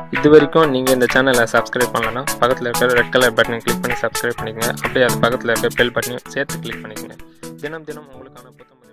இது வரைக்கும் நீங்கள் இந்த சேனலை சப்ஸ்கிரைப் பண்ணலன்னா பக்கத்தில் இருக்கிற ரெட் கலர் பட்டனை கிளிக் பண்ணி சப்ஸ்கிரைப் பண்ணிக்கங்க. அப்படியே அது பக்கத்தில் இருக்கிற பெல் பட்டனையும் சேர்த்து கிளிக் பண்ணிக்கங்க. தினம் தினம் உங்களுக்கான புத்தகம்